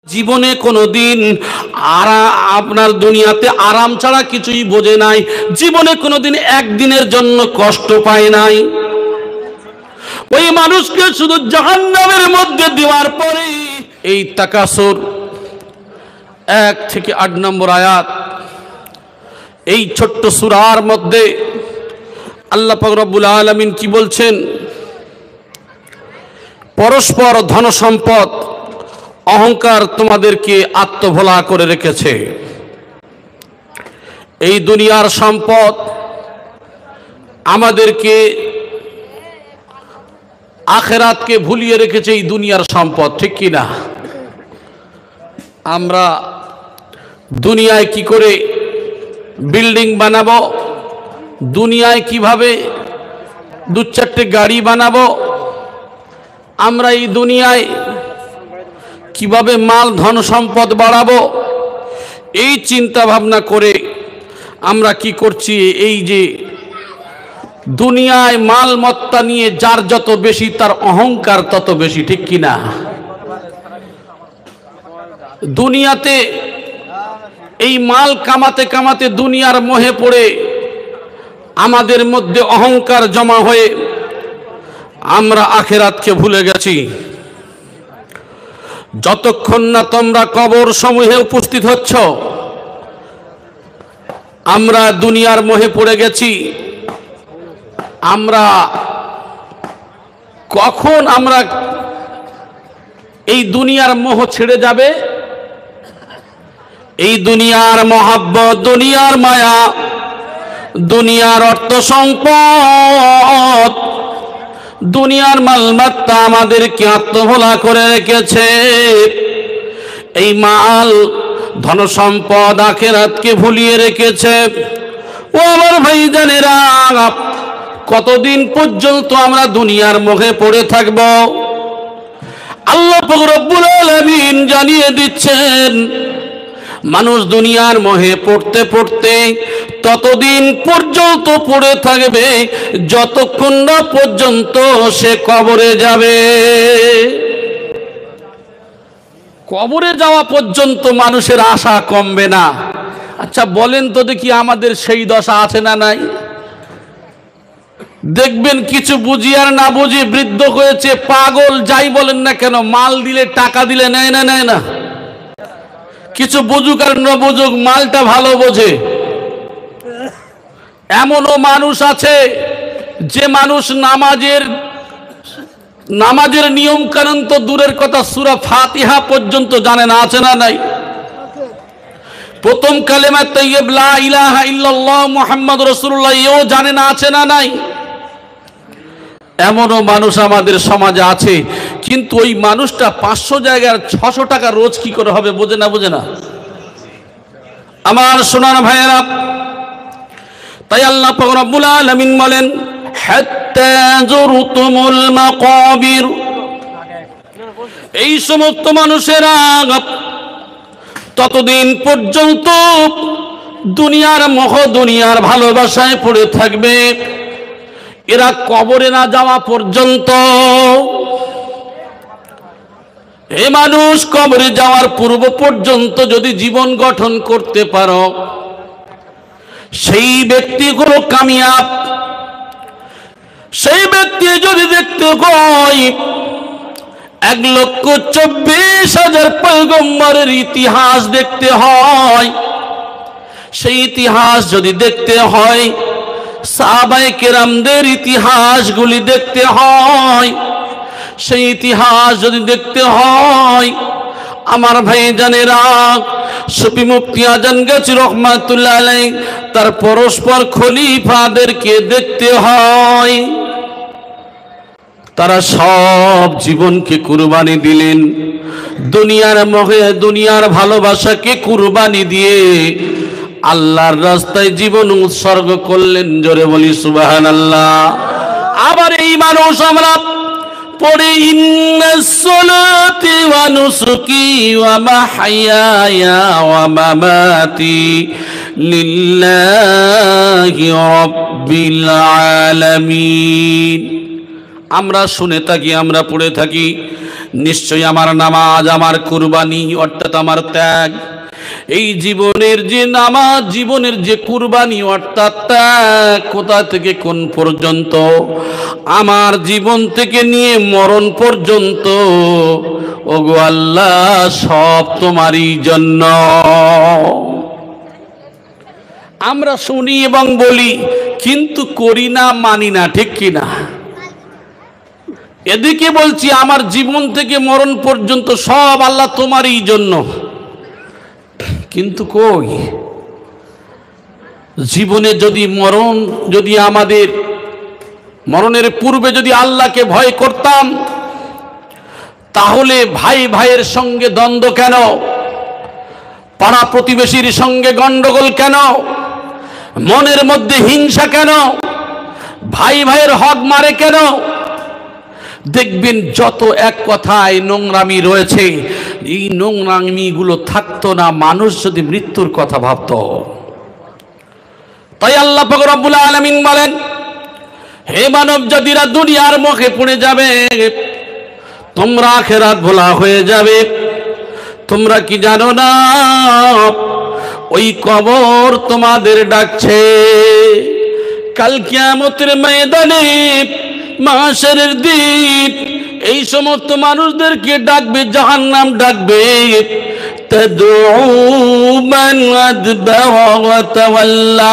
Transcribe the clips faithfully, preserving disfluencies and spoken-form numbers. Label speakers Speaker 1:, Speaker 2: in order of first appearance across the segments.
Speaker 1: জীবনে কোনোদিন আরা আপনার দুনিয়াতে আরাম ছাড়া কিছুই বোঝে নাই। জীবনে কোনোদিন একদিনের জন্য কষ্ট পায় নাই। ওই মানুষকে শুধু জাহান্নামের মধ্যে দেওয়ার পরে এই তাকাসুর এক থেকে আট নম্বর আয়াত, এই ছোট্ট সূরার মধ্যে আল্লাহ পাক রব্বুল আলামিন কি বলছেন? পরস্পর ধন সম্পদ অহংকার তোমাদেরকে আত্মভোলা করে রেখেছে। এই দুনিয়ার সম্পদ আমাদেরকে আখিরাতকে ভুলিয়ে রেখেছে। এই দুনিয়ার সম্পদ, ঠিক কি না? আমরা দুনিয়ায় কি করে বিল্ডিং বানাবো, দুনিয়ায় কিভাবে দু চারটে গাড়ি বানাবো, আমরা এই দুনিয়ায় কিভাবে মাল ধন সম্পদ বাড়াবো, এই চিন্তা ভাবনা করে আমরা কি করছি? এই যে দুনিয়ায় মালমত্তা নিয়ে যার যত বেশি তার অহংকার তত বেশি, ঠিক কি না? দুনিয়াতে এই মাল কামাতে কামাতে দুনিয়ার মোহে পড়ে আমাদের মধ্যে অহংকার জমা হয়ে আমরা আখিরাতকে ভুলে গেছি। যতক্ষণ না তোমরা কবর সমূহে উপস্থিত হচ্ছ, আমরা দুনিয়ার মোহে পড়ে গেছি। আমরা কখন আমরা এই দুনিয়ার মোহ ছেড়ে যাবে? এই দুনিয়ার মহাব্বত, দুনিয়ার মায়া, দুনিয়ার অর্থ সম্পদ, দুনিয়ার মালমাত্তা আমাদেরকে আত্মভোলা করে রেখেছে। এই মাল ধন সম্পদ আখিরাতকে ভুলিয়ে রেখেছে। ও আমার ভাইজানেরা, কতদিন পর্যন্ত আমরা দুনিয়ার মোহে পড়ে থাকব? আল্লাহ পাক রব্বুল আলামিন জানিয়ে দিচ্ছেন, মানুষ দুনিয়ার মোহে পড়তে পড়তে ততদিন পর্যন্ত পড়ে থাকবে যতক্ষণ না পর্যন্ত সে কবরে যাবে। কবরে যাওয়া পর্যন্ত মানুষের আশা কমবে না। আচ্ছা বলেন তো দেখি, আমাদের সেই দশা আছে না নাই? দেখবেন কিছু বুঝি আর না বুঝি বৃদ্ধ হয়েছে, পাগল যাই বলেন না কেন, মাল দিলে টাকা দিলে নেয় না নেয় না। কিছু বুঝুক আর না বুঝুক, মালটা ভালো বোঝে। এমনও মানুষ আছে যে মানুষ নামাজের নামাজের নিয়ম কানুন তো দূরের কথা, সূরা ফাতিহা পর্যন্ত জানে না। আছে না নাই? প্রথম কালেমা তাইয়্যিব লা ইলাহা ইল্লাল্লাহ মুহাম্মাদুর রাসূলুল্লাহ এও জানে না। আছে না নাই? এমনও মানুষ আমাদের সমাজে আছে, কিন্তু ওই মানুষটা পাঁচশো জায়গার ছশো টাকা রোজ কি করে হবে বোঝে না। বোঝে না আমার সোনার ভাইয়েরা। তাই আল্লাহ পাক রব্বুল আলামিন বলেন, হাত্তা যুরতুমুল মাকাবির, এই সমস্ত মানুষেরা ততদিন পর্যন্ত দুনিয়ার মোহ, দুনিয়ার ভালোবাসায় পড়ে থাকবে, এরা কবরে না যাওয়া পর্যন্ত। এ মানুষ, কবরে যাওয়ার পূর্ব পর্যন্ত যদি জীবন গঠন করতে পারো, সেই ব্যক্তিগুলো কামিয়াব। সেই ব্যক্তি যদি দেখতে হয় এক লক্ষ চব্বিশ হাজার পয়গম্বরের ইতিহাস দেখতে হয়, সেই ইতিহাস যদি দেখতে হয়, সাহাবায়ে কেরামদের ইতিহাসগুলি দেখতে হয়, সেই ইতিহাস যদি দেখতে হয়, আমার ভাইজানেরা, সুফি মুফতি আজান গাছী রহমাতুল্লাহ আলাইহি তার পরস্পর খলিফাদেরকে দেখতে হয়। তারা সব জীবনকে কুরবানি দিলেন, দুনিয়ার মোহে, দুনিয়ার ভালোবাসাকে কুরবানি দিয়ে আল্লাহর রাস্তায় জীবন উৎসর্গ করলেন। জোরে বলি সুবহানাল্লাহ। আবার এই মানুষ আমরা পড়ে, ইন্নাস সালাতি ওয়া নুসুকি ওয়া মাহইয়ায়া ওয়া মামাতি লিল্লাহি রাব্বিল আলামিন। আমরা শুনে থাকি, আমরা পড়ে থাকি, নিশ্চয়ই আমার নামাজ, আমার কুরবানি অর্থাৎ আমার ত্যাগ, এই জীবনের যে নামাজ, জীবনের যে কুরবানি অর্থাৎ ত্যাগ, কোথা থেকে কোন পর্যন্ত, আমার জীবন থেকে নিয়ে মরণ পর্যন্ত, ওগো আল্লাহ সব তোমারই জন্য। আমরা শুনি এবং বলি কিন্তু করি না, মানি না, ঠিক কিনা? এদিকে বলছি আমার জীবন থেকে মরণ পর্যন্ত সব আল্লাহ তোমারই জন্য, কিন্তু কই জীবনে যদি মরণ, যদি আমাদের মরণের পূর্বে যদি আল্লাহকে ভয় করতাম, তাহলে ভাই ভাইয়ের সঙ্গে দ্বন্দ্ব কেন, পাড়া প্রতিবেশীর সঙ্গে গন্ডগোল কেন, মনের মধ্যে হিংসা কেন, ভাই ভাইয়ের হক মারে কেন? দেখবেন যত এক কথায় নোংরামি রয়েছে, এই নোংরামি গুলো থাকতো না মানুষ যদি মৃত্যুর কথা ভাবত। তাই আল্লাহ পাক রব্বুল আলামিন বলেন, হে মানব জাতিরা, দুনিয়ার মুখে পড়ে যাবে, তোমরা আখিরাত ভোলা হয়ে যাবে। তোমরা কি জানো না ওই কবর তোমাদের ডাকছে? কাল কিয়ামতের ময়দানে, মাশারের দিন, এই সমস্ত মানুষদেরকে ডাকবে, জাহান্নাম ডাকবে, তাদউ মান আদবারা ওয়া তাওয়াল্লা,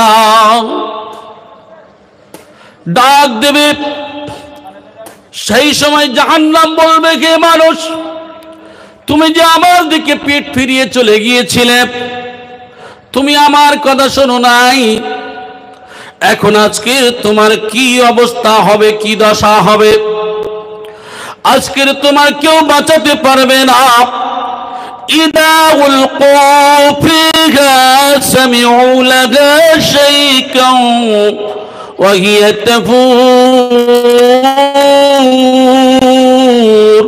Speaker 1: ডাক দেবে। সেই সময় জাহান্নাম বলবে, কে মানুষ, তুমি যে আমার দিকে পিঠ ফিরিয়ে চলে গিয়েছিলে, তুমি আমার কথা শোনো নাই, এখন আজকে তোমার কি অবস্থা হবে, কি দশা হবে? আজকের তোমার কেউ বাঁচাতে পারবে না। ইদা উলকু ফিহা সামিউ লাহা শাইকান ওয়া হিয়া তাফুর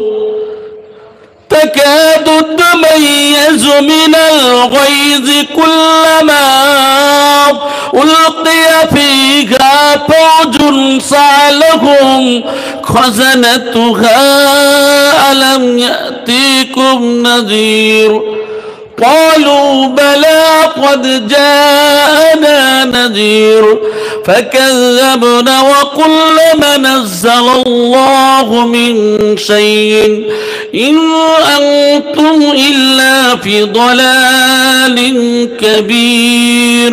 Speaker 1: তাকাদু তামাইয়াজু মিনাল গায়জি কুল্লামা উলকিয়া ফিহা ফাওজুন সা'লাহুম খাযানাতুহা আলাম ইয়াতিকুম নাযীর قالوا بلى قد جاءنا نذير فكذبنا وقلنا ما نزل الله من شيء إن أنتم إلا في ضلال كبير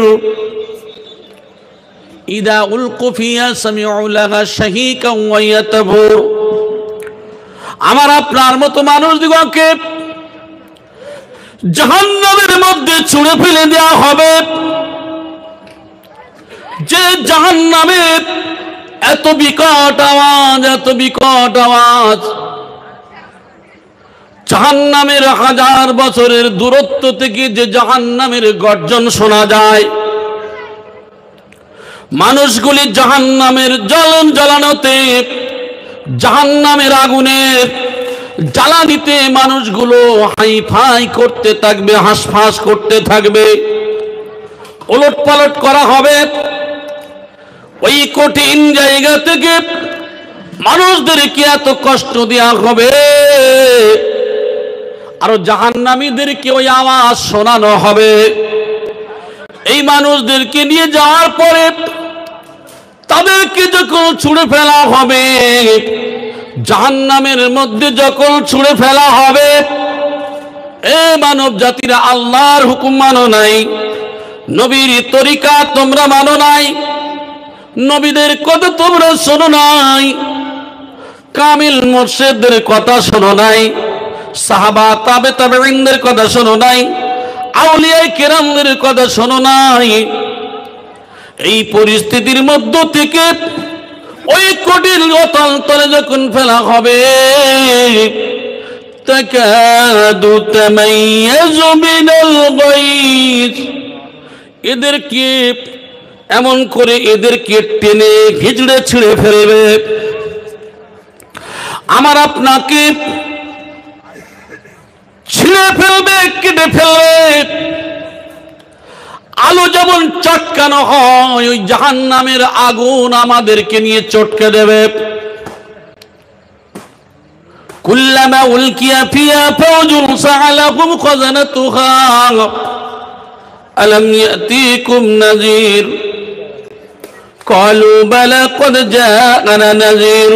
Speaker 1: إذا ألقوا فيها سمعوا لها شهيقا وهي تفور আমার আপনার মতো মানুষ দিগকে জাহান্নামের মধ্যে ছুঁড়ে ফেলে দেওয়া হবে। যে জাহান্নামের এত বিকট আওয়াজ, এত বিকট আওয়াজ, জাহান্নামের হাজার বছরের দূরত্ব থেকে যে জাহান্নামের গর্জন শোনা যায়, মানুষগুলি জাহান্নামের জ্বলন জ্বালানোতে, জাহান্নামের আগুনের জ্বালানিতে মানুষগুলো হাই ফাই করতে থাকবে, হাঁসফাঁস করতে থাকবে, ওলট পালট করা হবে। ওই কঠিন জায়গা থেকে মানুষদেরকে এত কষ্ট দেওয়া হবে, আরো জাহান্নামীদেরকে ওই আওয়াজ শোনানো হবে। এই মানুষদেরকে নিয়ে যাওয়ার পরে তাদেরকে যখন ছুঁড়ে ফেলা হবে, জাহান্নামের মধ্যে যখন ছুঁড়ে ফেলা হবে, এ মানব জাতিরা আল্লাহর হুকুম মানো নাই, নবীর তরিকা তোমরা মানো নাই, নবীদের কথা তোমরা শোনো নাই, কামিল মুর্শিদদের কথা শোনো নাই, সাহাবা তাবে তাবেঈনদের কথা শোনো নাই, আউলিয়া কেরামদের কথা শোনো নাই। এই পরিস্থিতির মধ্য থেকে ওই কঠিন অতন্তরে যখন ফেলা হবে, তাকাদু তামাইয়াজু মিনাল গায়জ, এদেরকে এমন করে এদেরকে টেনে হিজড়ে ছিঁড়ে ফেলবে। আমার আপনাকে ছিঁড়ে ফেলবে, কেটে ফেলবে। আলো যেমন চটকানো হয়, ওই জাহান্নামের আগুন আমাদেরকে নিয়ে চটকে দেবে। কুল্লামা উলকিয়া ফিহা ফাওজুন সাআলাহুম খাযানাতুহা আলাম ইয়াতিকুম নাযীর ক্বালু বালা ক্বাদ জাআনা নাযীর।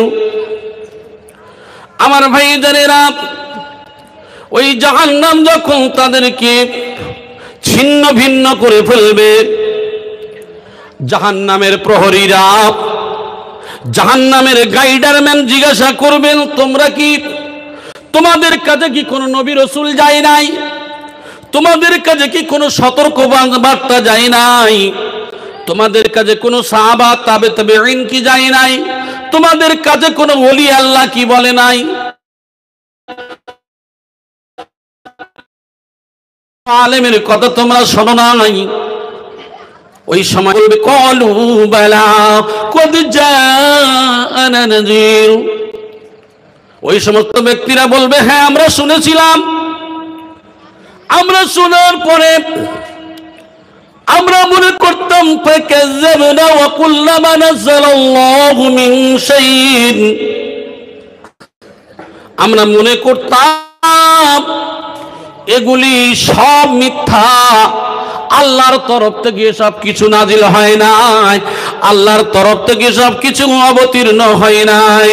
Speaker 1: আমার ভাইজানেরা, ওই জাহান্নাম যখন তাদেরকে ছিন্ন ভিন্ন করে ফেলবে, জাহান্নামের প্রহরীরা, জাহান্নামের গাইডারম্যান জিজ্ঞাসা করবেন, তোমরা কি, তোমাদের কাছে কি কোনো নবী রাসূল যায় নাই? তোমাদের কাছে কি কোনো সতর্ক বার্তা যায় নাই? তোমাদের কাছে কোনো সাহাবা তাবে তাবেঈন কি যায় নাই? তোমাদের কাছে কোনো ওলি আল্লাহ কি বলে নাই? আলেমের কথা তোমরা শোনো নাই? ওই সময় বলবে ক্বালু বালা ক্বাদ জাআনা নাযীর। ওই সমস্ত ব্যক্তিরা বলবে, হ্যাঁ আমরা শুনেছিলাম। আমরা শোনার পরে আমরা মনে করতাম ফাকাযাবনা ওয়া কুল্লা মা নাযালাল্লাহু মিন শাইইন, আমরা মনে করতাম এগুলি সব মিথ্যা, আল্লাহর তরফ থেকে সব কিছু নাজিল হয় নাই, আল্লাহর তরফ থেকে সব কিছু অবতীর্ণ হয় নাই।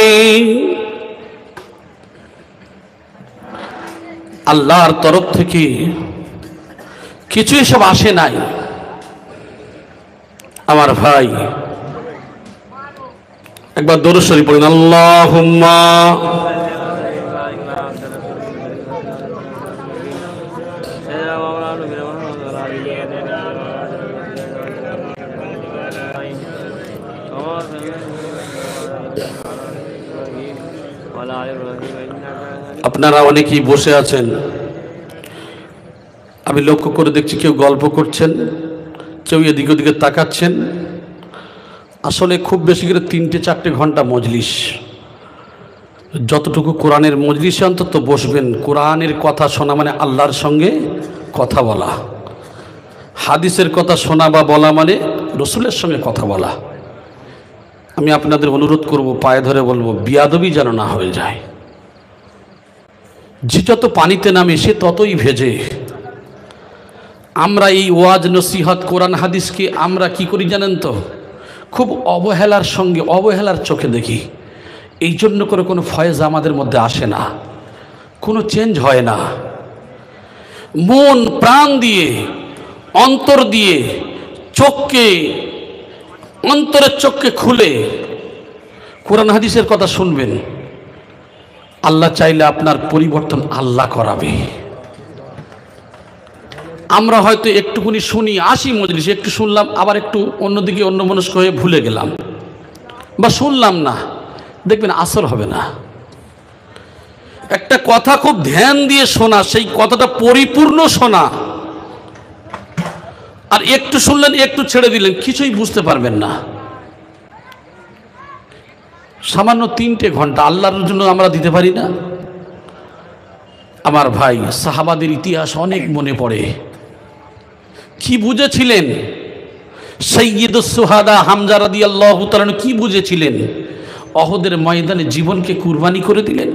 Speaker 1: আল্লাহর তরফ থেকে কিছু এসব আসে নাই। আমার ভাই, একবার দরুদ শরীফ পড়ুন, আল্লাহুম্মা আপনারা অনেকেই বসে আছেন, আমি লক্ষ্য করে দেখছি কেউ গল্প করছেন, কেউ এদিকে ওদিকে তাকাচ্ছেন। আসলে খুব বেশি করে তিনটে চারটে ঘন্টা মজলিস, যতটুকু কোরআনের মজলিসে অন্তত বসবেন, কোরআনের কথা শোনা মানে আল্লাহর সঙ্গে কথা বলা, হাদিসের কথা শোনা বা বলা মানে রসুলের সঙ্গে কথা বলা। আমি আপনাদের অনুরোধ করব, পায়ে ধরে বলবো, বিয়াদবি যেন না হয়ে যায়। যে যত পানিতে নামে সে ততই ভেজে। আমরা এই ওয়াজ নসিহত কোরআন হাদিসকে আমরা কি করি জানেন তো? খুব অবহেলার সঙ্গে, অবহেলার চোখে দেখি। এই জন্য করে কোনো ফয়েজ আমাদের মধ্যে আসে না, কোনো চেঞ্জ হয় না। মন প্রাণ দিয়ে, অন্তর দিয়ে, চোখকে, অন্তরের চোখকে খুলে কোরআন হাদিসের কথা শুনবেন। আল্লাহ চাইলে আপনার পরিবর্তন আল্লাহ করাবে। আমরা হয়তো একটুখানি শুনি, আসি মজলিসে, একটু শুনলাম, আবার একটু অন্যদিকে অন্যমনস্ক হয়ে ভুলে গেলাম বা শুনলাম না, দেখবেন আসর হবে না। একটা কথা খুব ধ্যান দিয়ে শোনা, সেই কথাটা পরিপূর্ণ শোনা, আর একটু শুনলেন একটু ছেড়ে দিলেন, কিছুই বুঝতে পারবেন না। সামান্য তিনটে ঘন্টা আল্লাহর জন্য আমরা দিতে পারি না? আমার ভাই, সাহাবাদের ইতিহাস অনেক মনে পড়ে। কি বুঝেছিলেন সাইয়্যিদুস শুহাদা হামজা রাদিয়াল্লাহু তাআলা, কি বুঝেছিলেন? অহদের ময়দানে জীবনকে কুরবানি করে দিলেন।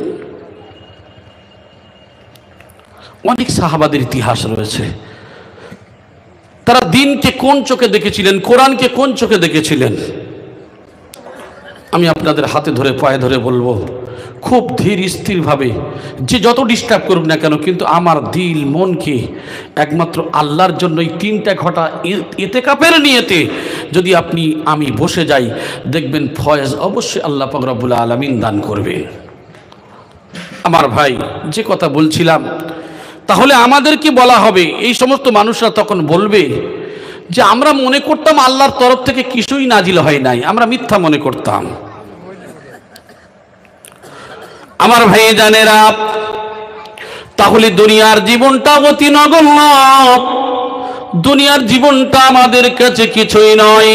Speaker 1: অনেক সাহাবাদের ইতিহাস রয়েছে। তারা দিনকে কোন চোখে দেখেছিলেন, কোরআনকে কোন চোখে দেখেছিলেন। আমি আপনাদের হাতে ধরে পায়ে ধরে বলবো, খুব ধীর স্থিরভাবে, যে যত ডিস্টার্ব করুক না কেন, কিন্তু আমার দিল মনকে একমাত্র আল্লাহর জন্য এই তিনটা ঘটা ইতিকাফের নিয়তে যদি আপনি আমি বসে যাই, দেখবেন ফয়েজ অবশ্যই আল্লাহ পাক রব্বুল আলামিন দান করবেন। আমার ভাই, যে কথা বলছিলাম, তাহলে আমাদেরকে বলা হবে, এই সমস্ত মানুষরা তখন বলবে যে আমরা মনে করতাম আল্লাহর তরফ থেকে কিছুই নাজিল হয় নাই, আমরা মিথ্যা মনে করতাম। আমার ভাই জানেরা, তাহলে দুনিয়ার জীবনটা অতি নগণ্য, দুনিয়ার জীবনটা আমাদের কাছে কিছুই নয়।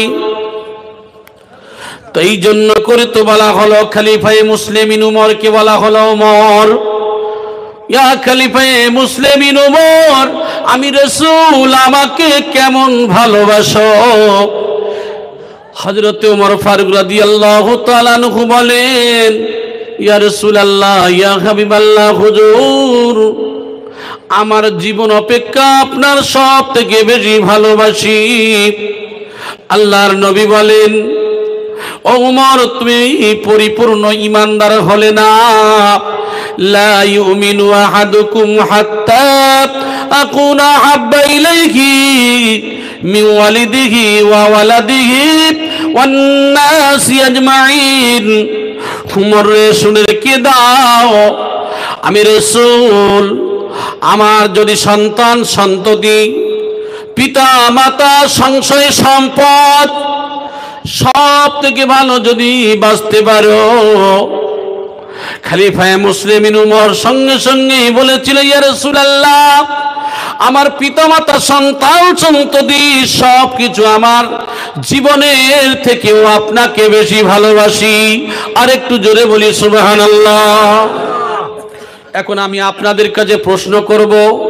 Speaker 1: তো এই জন্য করে তো বলা হলো, খলিফায়ে মুসলিমিন উমরকে বলা হলো, উমর, ইয়া খলিফায়ে মুসলিমিন উমর, আমি রাসূল, আমাকে কেমন ভালোবাসো। হযরত উমর ফারুক রাদিয়াল্লাহু তাআলা আনহু বলেন, ইয়া রাসূলুল্লাহ, ইয়া হাবিবাল্লাহ, হুজুর আমার জীবন অপেক্ষা আপনার সব থেকে বেশি ভালোবাসি। আল্লাহর নবী বলেন, ও উমর, তুমি পরিপূর্ণ ঈমানদার হলে না। লা ইউমিনু আহাদুকুম হাত্তা আকুনা হাব্বা ইলাইহি মিন ওয়ালিদিহি ওয়া ওয়ালাদিহি ওয়ান নাসি আজমাইন। উমর রে, শুনে রেখে দাও, আমি রাসূল আমার যদি সন্তান সন্ততি পিতা মাতা সংশয় সম্পদ সব থেকে ভালো যদি বাঁচতে পারো। খলিফায়ে মুসলিমিন উমর সঙ্গে সঙ্গে বলেছিল, ইয়া রাসূলুল্লাহ, আমার পিতামাতা সন্তান সন্ততি সব কিছু আমার জীবনের থেকেও আপনাকে বেশি ভালোবাসি। আর একটু জোরে বলি সুবহানাল্লাহ। এখন আমি আপনাদের কাছে প্রশ্ন করব,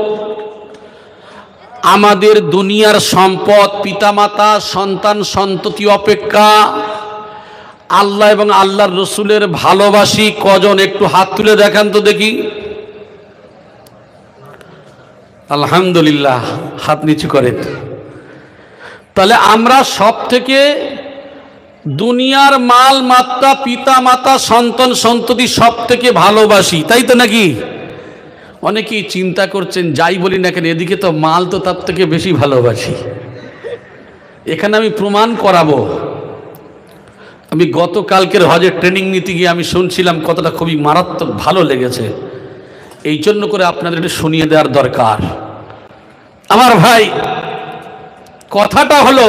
Speaker 1: আমাদের দুনিয়ার সম্পদ পিতামাতা সন্তান সন্ততি অপেক্ষা আল্লাহ এবং আল্লাহর রসুলের ভালোবাসি কজন? একটু হাত তুলে দেখান তো দেখি। আলহামদুলিল্লাহ, হাত নিচু করেন। তাহলে আমরা সব থেকে দুনিয়ার মাল মাত্রা পিতা মাতা সন্তান সন্ততি সব থেকে ভালোবাসি, তাই তো নাকি? অনেকেই চিন্তা করছেন, যাই বলি না কেন এদিকে তো মাল তো তার থেকে বেশি ভালোবাসি। এখানে আমি প্রমাণ করাবো। আমি গতকালকের হজের ট্রেনিং নিতে গিয়ে আমি শুনছিলাম, কতটা খুবই মারাত্মক ভালো লেগেছে। এই জন্য করে আপনাদের একটু শুনিয়ে দেওয়ার দরকার। আমার ভাই, কথাটা হলো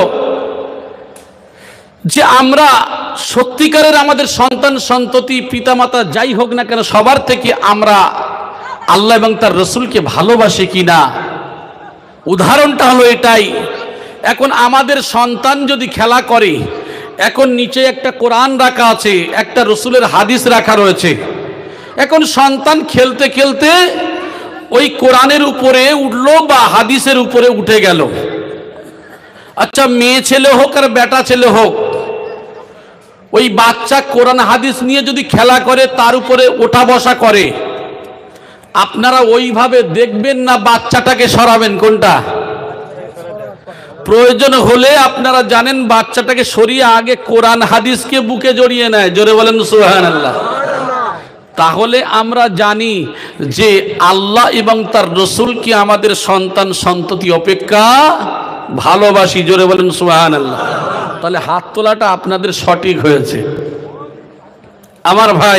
Speaker 1: যে আমরা সত্যিকারের আমাদের সন্তান সন্ততি পিতামাতা যাই হোক না কেন সবার থেকে আমরা আল্লাহ এবং তার রসুলকে ভালোবাসি কিনা। উদাহরণটা হলো এটাই, এখন আমাদের সন্তান যদি খেলা করে, এখন নিচে একটা কোরআন রাখা আছে, একটা রসুলের হাদিস রাখা রয়েছে, এখন সন্তান খেলতে খেলতে ওই কোরআনের উপরে উঠলো বা হাদিসের উপরে উঠে গেল। আচ্ছা, মেয়ে ছেলে হোক আর বেটা ছেলে হোক, ওই বাচ্চা কোরআন হাদিস নিয়ে যদি খেলা করে তার উপরে ওঠা বসা করে, আপনারা ওইভাবে দেখবেন না বাচ্চাটাকে সরাবেন? কোনটা? প্রয়োজন হলে আপনারা জানেন বাচ্চাটাকে সরিয়ে আগে কোরআন হাদিসকে বুকে জড়িয়ে নেয়। জোরে বলেন সুবহানাল্লাহ। তাহলে আমরা জানি যে আল্লাহ এবং তার রসুলকে আমাদের সন্তান সন্ততি অপেক্ষা ভালোবাসি। জোরে বলেন সুবহানাল্লাহ। তাহলে হাত তোলাটা আপনাদের সঠিক হয়েছে। আমার ভাই,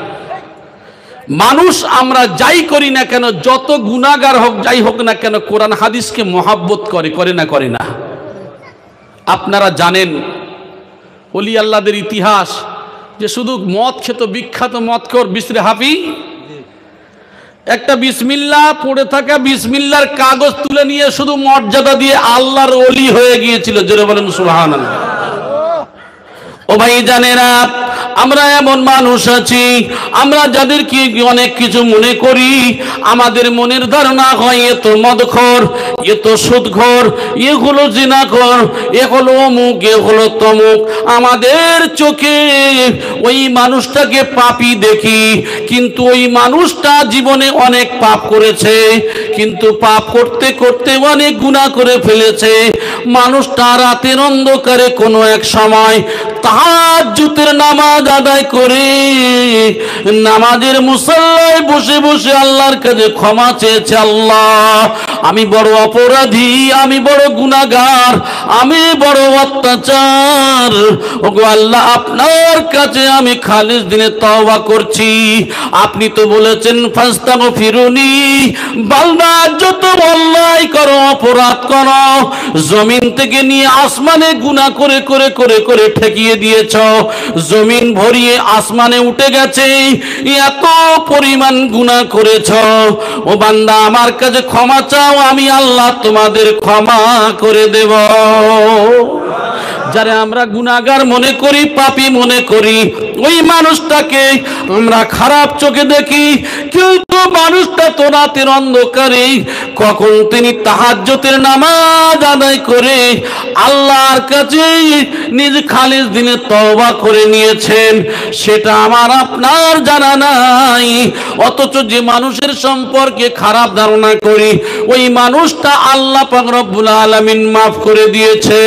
Speaker 1: মানুষ আমরা যাই করি না কেন, যত গুনাহগার হোক যাই হোক না কেন, কোরআন হাদিসকে মহাব্বত করে, করে না করে না? আপনারা জানেন ওলি আল্লাহদের ইতিহাস, যে শুধু মদ খেত, বিখ্যাত মদখোর বিসরি হাফি, একটা বিসমিল্লাহ পড়ে থাকা বিসমিল্লার কাগজ তুলে নিয়ে শুধু মর্যাদা দিয়ে আল্লাহর ওলি হয়ে গিয়েছিল। জোরে বলেন সুবহানাল্লাহ। ও ভাই জানেরা, আমরা এমন মানুষ আছি, আমরা যাদেরকে অনেক কিছু মনে করি, আমাদের মনের ধারণা হয় এ তো মদখোর, এ তো সুদখোর, এ হলো জিনাখোর, এ হলো অমুক, এ হলো তমুক। আমাদের চোখে ওই মানুষটাকে পাপী দেখি, কিন্তু ওই মানুষটা জীবনে অনেক পাপ করেছে, কিন্তু পাপ করতে করতে অনেক গুনাহ করে ফেলেছে। মানুষটা রাতের অন্ধকারে কোনো এক সময় তাহাজ্জুদের নামাজ আদায় করে নামাজের মুসল্লায় বসে বসে আল্লাহর কাছে ক্ষমা চেয়েছে, আল্লাহ আমি বড় অপরাধী, আমি বড় গুনাহগার, আমি বড় অত্যাচার, ওগো আল্লাহ আপনার কাছে আমি খালিস দিনে তওবা করছি। আপনি তো বলেছেন ফাস্তাগফিরুনি, বান্দা যত অন্যায় করো অপরাধ করো, জমিন থেকে নিয়ে আসমানে গুনাহ করে করে করে করে ঠেকিয়ে দিয়েছ, জমিন ভরিয়ে আসমানে উঠে গেছে, এত পরিমাণ গুনাহ করেছ। ও বান্দা আমার কাছে ক্ষমা চাও, আমি আল্লাহ তোমাদের ক্ষমা করে দেব। যারা আমরা গুনাহগার মনে করি, পাপী মনে করি, ওই মানুষটাকে আমরা খারাপ চোখে দেখি, কিন্তু মানুষটা তো রাতের অন্ধকারে কখন তিনি তাহাজ্জুদের নামাজ আদায় করে আল্লাহর কাছে নিজ খালিস দিনে তওবা করে নিয়েছেন, সেটা আমার আপনার জানা নাই। অথচ যে মানুষের সম্পর্কে খারাপ ধারণা করি ওই মানুষটা আল্লাহ পাক রব্বুল আলামিন মাফ করে দিয়েছে।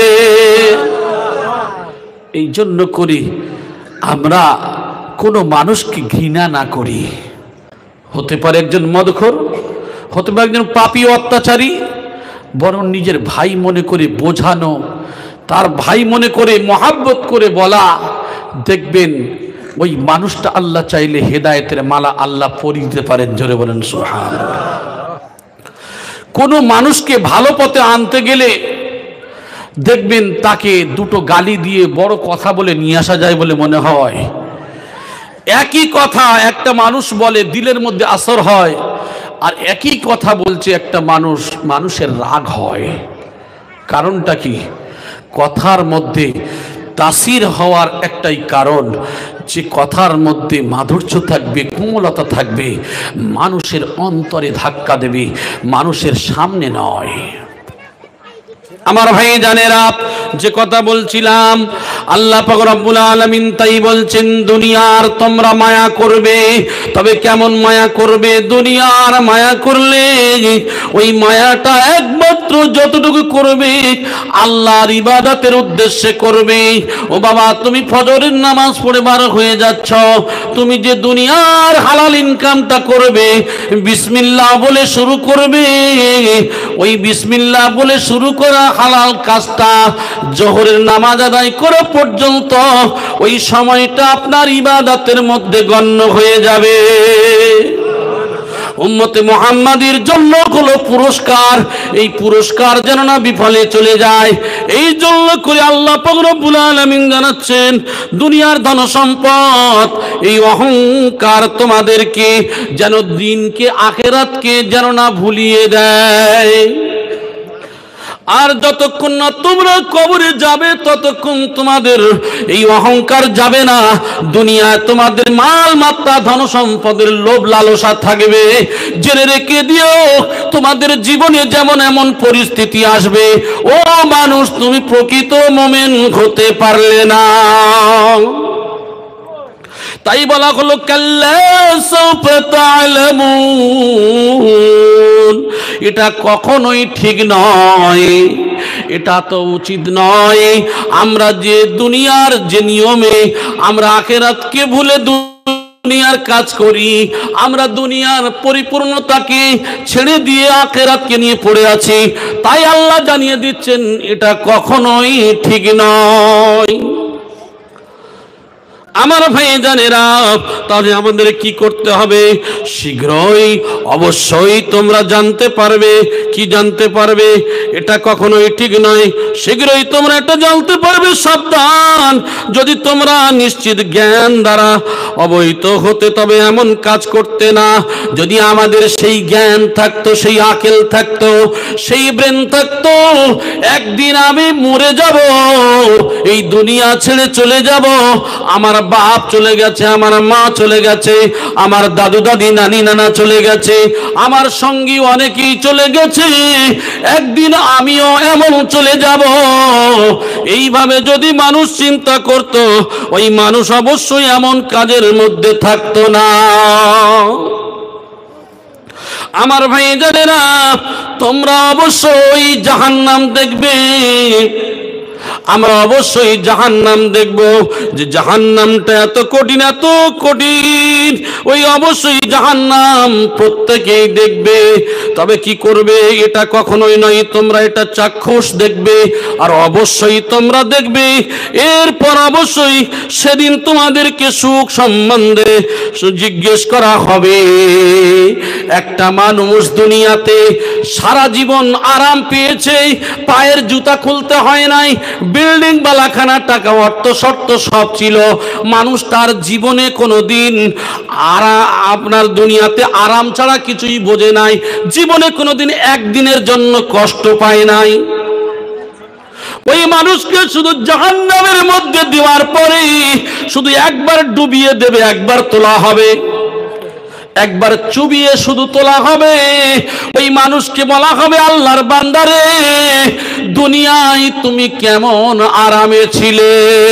Speaker 1: এই জন্য করি আমরা কোনো মানুষকে ঘৃণা না করি। হতে পারে একজন মদখোর, হতে পারে একজন পাপী অত্যাচারী, বরং নিজের ভাই মনে করে বোঝানো, তার ভাই মনে করে মহাব্বত করে বলা, দেখবেন ওই মানুষটা আল্লাহ চাইলে হেদায়েতের মালা আল্লাহ পরিয়ে দিতে পারেন। জোরে বলেন সুবহানাল্লাহ। কোনো মানুষকে ভালো পথে আনতে গেলে দেখবেন তাকে দুটো গালি দিয়ে বড় কথা বলে নিয়ে আসা যায় বলে মনে হয়। একই কথা একটা মানুষ বলে দিলের মধ্যে আসর হয়, আর একই কথা বলছে একটা মানুষ, মানুষের রাগ হয়। কারণটা কি? কথার মধ্যে তাসির হওয়ার একটাই কারণ, যে কথার মধ্যে মাধুর্য থাকবে, কোমলতা থাকবে, মানুষের অন্তরে ধাক্কা দেবে, মানুষের সামনে নয়। আমার ভাই জানেরা, যে কথা বলছিলাম আল্লাহ পাক রব্বুল আলামিন তাই বলছেন, দুনিয়ার তোমরা মায়া করবে, তবে কেমন মায়া করবে? দুনিয়ার মায়া করলে ওই মায়াটা একমাত্র যতটুকু করবে আল্লাহর ইবাদতের উদ্দেশ্যে করবে। ও বাবা, তুমি ফজরের নামাজ পড়ে বার হয়ে যাচ্ছ, তুমি যে দুনিয়ার হালাল ইনকামটা করবে বিসমিল্লাহ বলে শুরু করবে, ওই বিসমিল্লাহ বলে শুরু করা হালাল কাজটা জোহরের নামাজ আদায় করা পর্যন্ত ওই সময়টা আপনার ইবাদতের মধ্যে গণ্য হয়ে যাবে। উম্মতে মুহাম্মাদির জন্য হলো পুরস্কার, এই পুরস্কার যেন না বিফলে চলে যায়। এই জন্য করে আল্লাহ পাক রব্বুল আলামিন জানাচ্ছেন, দুনিয়ার ধন সম্পদ, এই অহংকার তোমাদেরকে যেন দিনকে আখিরাতকে যেন না ভুলিয়ে দেয়। আর যতক্ষণ না তোমরা কবরে যাবে ততক্ষণ তোমাদের এই অহংকার যাবে না। দুনিয়ায় তোমাদের মাল মাত্রা ধন সম্পদের লোভ লালসা থাকবে। জেনে রেখে দিও, তোমাদের জীবনে যেমন এমন পরিস্থিতি আসবে, ও মানুষ তুমি প্রকৃত মুমিন হতে পারলে না। তাই বলা হলো, কাল্লা সাউফা তা'লামুন, এটা কখনোই ঠিক নয়, এটা তো উচিত নয়। আমরা যে দুনিয়ার যে নিয়মে আমরা আখিরাতকে ভুলে দুনিয়ার কাজ করি, আমরা দুনিয়ার পরিপূর্ণতাকে ছেড়ে দিয়ে আখিরাতকে নিয়ে পড়ে আছি, তাই আল্লাহ জানিয়ে দিচ্ছেন এটা কখনোই ঠিক নয়। আমার ভাই জানেরা, তাহলে আমাদের কি করতে হবে? শীঘ্রই অবশ্যই তোমরা জানতে পারবে। কি জানতে পারবে? এটা কখনোই ঠিক নয়। শীঘ্রই তোমরা এটা জানতে পারবে। সাবধান, যদি তোমরা নিশ্চিত জ্ঞান দ্বারা অবহিত হতে তবে এমন কাজ করতে না। যদি আমাদের সেই জ্ঞান থাকতো, সেই আকেল থাকতো, সেই ব্রেন থাকতো, একদিন আমি মরে যাব, এই দুনিয়া ছেড়ে চলে যাব, আমার বাপ চলে গেছে, আমার মা চলে গেছে, আমার দাদু দাদি নানি নানা চলে গেছে, আমার সঙ্গী অনেকেই চলে গেছে, একদিন আমিও এমন চলে যাব। এইভাবে যদি মানুষ চিন্তা করত, ওই মানুষ অবশ্যই এমন কাজের মধ্যে থাকতো না। আমার ভাই জানেরা, তোমরা অবশ্যই জাহান্নাম দেখবে। আমরা অবশ্যই জাহান্নাম দেখব। যে জাহান্নামটা এত কঠিন, এত কঠিন, ওই অবশ্যই জাহান্নাম প্রত্যেকেই দেখবে। তবে কি করবে? এটা কখনোই নয়, তোমরা এটা চাক্ষুষ দেখবে, আর অবশ্যই তোমরা দেখবে। এরপর অবশ্যই সেদিন তোমাদেরকে সুখ সম্বন্ধে জিজ্ঞেস করা হবে। একটা মানুষ দুনিয়াতে সারা জীবন আরাম পেয়েছে, পায়ের জুতা খুলতে হয় নাই, বিল্ডিং বালাখানা, টাকা, অর্থ শর্ত সব ছিল, মানুষ তার জীবনে কোনোদিন আর আপনার দুনিয়াতে আরাম ছাড়া কিছুই বোঝে নাই, জীবনে কোনোদিন একদিনের জন্য কষ্ট পায় নাই। ওই মানুষকে শুধু জাহান্নামের মধ্যে দেওয়ার পরেই শুধু একবার ডুবিয়ে দেবে, একবার তোলা হবে। একবার চুবিয়ে শুধু তোলা হবে, ওই মানুষকে বলা হবে আল্লাহর বান্দারে দুনিয়ায় তুমি কেমন আরামে ছিলে।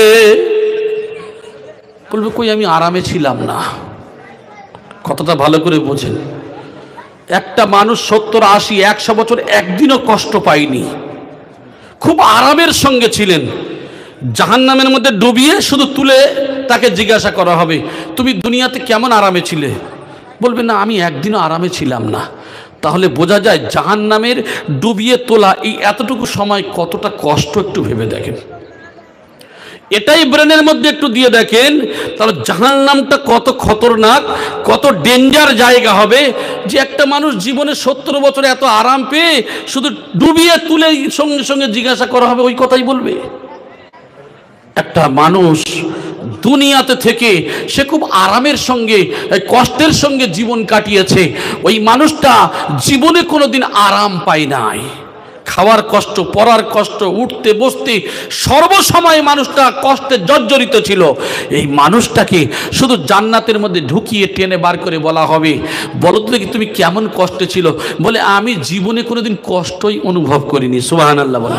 Speaker 1: বলবে কই আমি আরামে ছিলাম না। কথাটা ভালো করে বোঝেন। একটা মানুষ সত্তর আশি একশো বছর একদিনও কষ্ট পায়নি, খুব আরামের সঙ্গে ছিলেন। জাহান্নামের মধ্যে ডুবিয়ে শুধু তুলে তাকে জিজ্ঞাসা করা হবে তুমি দুনিয়াতে কেমন আরামে ছিলে, বলবে না আমি একদিনও আরামে ছিলাম না। তাহলে বোঝা যায় জাহান্নামের ডুবিয়ে তোলা এই এতটুকু সময় কতটা কষ্ট, একটু ভেবে দেখেন। এটাই ব্রেনের মধ্যে একটু দিয়ে দেখেন, তাহলে জাহান্নামটা কত খতরনাক, কত ডেঞ্জার জায়গা হবে যে একটা মানুষ জীবনে সত্তর বছরে এত আরাম পেয়ে শুধু ডুবিয়ে তুলে সঙ্গে সঙ্গে জিজ্ঞাসা করা হবে ওই কথাই বলবে। একটা মানুষ দুনিয়াতে থেকে সে খুব আরামের সঙ্গে কষ্টের সঙ্গে জীবন কাটিয়েছে, ওই মানুষটা জীবনে কোনোদিন আরাম পায় নাই। খাওয়ার কষ্ট, পড়ার কষ্ট, উঠতে বসতে সর্বসময় মানুষটা কষ্টে জর্জরিত ছিল। এই মানুষটাকে শুধু জান্নাতের মধ্যে ঢুকিয়ে টেনে বার করে বলা হবে বলো তো দেখি তুমি কেমন কষ্টে ছিল, বলে আমি জীবনে কোনোদিন কষ্টই অনুভব করিনি। সুবহানাল্লাহ বলে।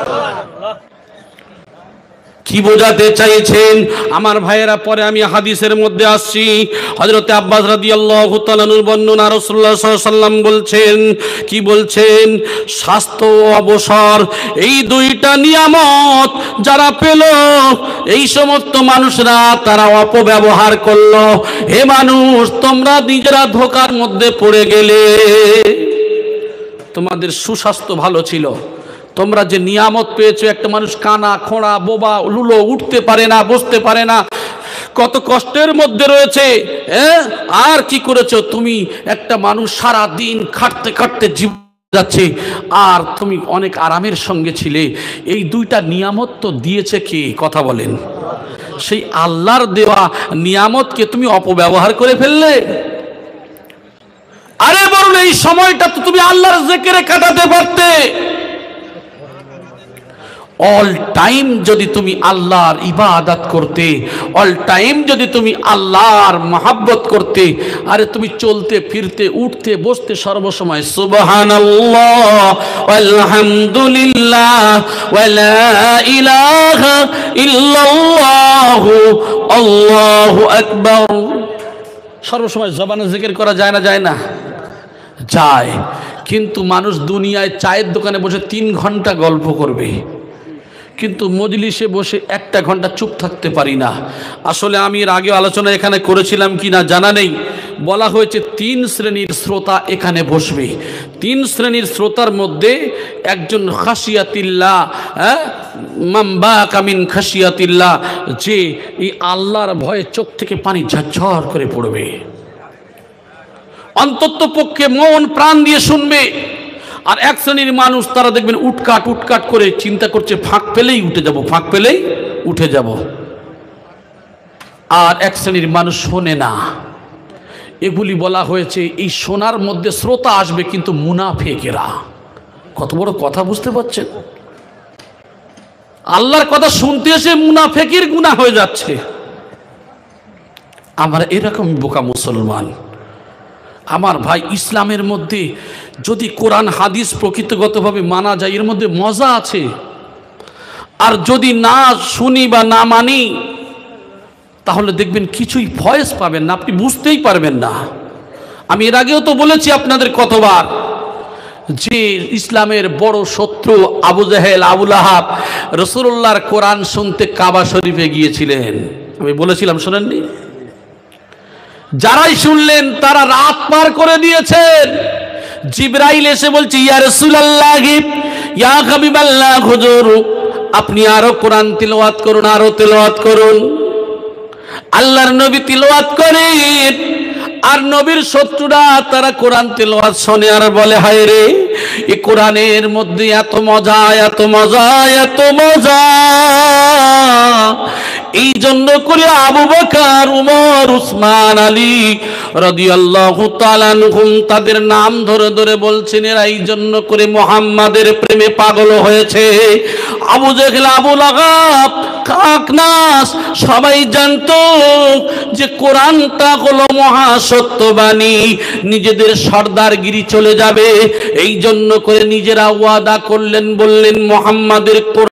Speaker 1: কি বোঝাতে চাইছেন আমার ভাইয়েরা? পরে আমি হাদিসের মধ্যে আসছি। হযরতে আব্বাস রাদিয়াল্লাহু তাআলা আনহুর বর্ণনা, রাসূলুল্লাহ সাল্লাল্লাহু আলাইহি ওয়াসাল্লাম বলছেন, কি বলছেন? স্বাস্থ্য ও অবসর এই দুইটা নিয়ামত যারা পেল, এই সমস্ত মানুষরা তারা অপব্যবহার করলো। হে মানুষ, তোমরা নিজেরা ধোঁকার মধ্যে পড়ে গেলে। তোমাদের সুস্বাস্থ্য ভালো ছিল, তোমরা যে নিয়ামত পেয়েছো, একটা মানুষ কানা খোঁড়া বোবা লুলো, উঠতে পারে না, বসতে পারে না, কত কষ্টের মধ্যে রয়েছে। হ্যাঁ, আর কি করেছো তুমি? একটা মানুষ সারা দিন খাটতে খাটতে জীবন যাচ্ছে, আর তুমি অনেক আরামের সঙ্গে ছিলে। এই দুইটা নিয়ামত তো দিয়েছে কে? কথা বলেন। সেই আল্লাহর দেওয়া নিয়ামতকে তুমি অপব্যবহার করে ফেললে। আরে বলুন, এই সময়টা তো তুমি আল্লাহর জিকিরে কাটাতে পারতে। অল টাইম যদি তুমি আল্লাহর ইবাদত করতে, অল টাইম যদি তুমি আল্লাহর মহাব্বত করতে, আরে তুমি চলতে ফিরতে উঠতে বসতে সর্বসময় সুবহানাল্লাহ আলহামদুলিল্লাহ ওয়া লা ইলাহা ইল্লাল্লাহ আল্লাহু আকবার, সর্বসময় জবানে জিকির করা যায় না? যায় না? যায়। কিন্তু মানুষ দুনিয়ায় চায়ের দোকানে বসে তিন ঘন্টা গল্প করবে, কিন্তু মজলিসে বসে একটা ঘন্টা চুপ থাকতে পারি না। আসলে আমি এর আগে আলোচনা এখানে করেছিলাম কি না জানা নেই। বলা হয়েছে তিন শ্রেণীর শ্রোতা এখানে বসবে। তিন শ্রেণীর শ্রোতার মধ্যে একজন খাশিয়াতিল্লাহ, হ্যাঁ, মাম্বা কামিন খাশিয়াতিল্লাহ, যে এই আল্লাহর ভয়ে চোখ থেকে পানি ঝরঝর করে পড়বে, অন্তত পক্ষে মন প্রাণ দিয়ে শুনবে। আর এক শ্রেণীর মানুষ তারা দেখবেন উটকাট উটকাট করে চিন্তা করছে ফাঁক পেলেই উঠে যাব, ফাঁক পেলেই উঠে যাব। আর এক শ্রেণীর মানুষ শোনে না। এগুলি বলা হয়েছে এই শোনার মধ্যে শ্রোতা আসবে কিন্তু মুনাফেকেরা। কত বড় কথা বুঝতে পারছেন? আল্লাহর কথা শুনতে এসে মুনাফেকের গুনাহ হয়ে যাচ্ছে। আমরা এরকম বোকা মুসলমান। আমার ভাই, ইসলামের মধ্যে যদি কোরআন হাদিস প্রকৃতগতভাবে মানা যায় এর মধ্যে মজা আছে। আর যদি না শুনি বা না মানি তাহলে দেখবেন কিছুই ভয়েস পাবেন না, আপনি বুঝতেই পারবেন না। আমি এর আগেও তো বলেছি আপনাদের কতবার যে ইসলামের বড় শত্রু আবু জাহেল, আবুল আহাব রাসূলুল্লাহর কোরআন শুনতে কাবা শরীফে গিয়েছিলেন। আমি বলেছিলাম, শোনেননি? যারাই শুনলেন তারা রাত পার করে দিয়েছেন। জিবরাইল এসে বলছে, ইয়া রাসূলুল্লাহ, ইয়া হাবিবাল্লাহ, হুজুর আপনি আরো কোরআন তিলাওয়াত করুন, আরো তিলাওয়াত করুন। আল্লাহর নবী তিলাওয়াত করেন, আর নবীর শত্রুরা তারা কোরআন তিলাওয়াত শুনে আর বলে, হায় রে, এই কোরআনের মধ্যে এত মজা, এত মজা, এত মজা, এই জন্য করে আবু বকর, উমর, উসমান, আলী রাদিয়াল্লাহু তাআলা আনহুম তাদের নাম ধরে ধরে বলছেন এরা এই জন্য করে মুহাম্মাদের প্রেমে পাগল হয়েছে। আবু জেহেল, আবু লাহাব, কাকনাস সবাই জানতো যে কোরআনটা হলো মহা সত্যবাণী, নিজেদের সর্দারগিরি চলে যাবে। এই জন্য করে নিজেরা ওয়াদা করলেন, বললেন মুহাম্মাদের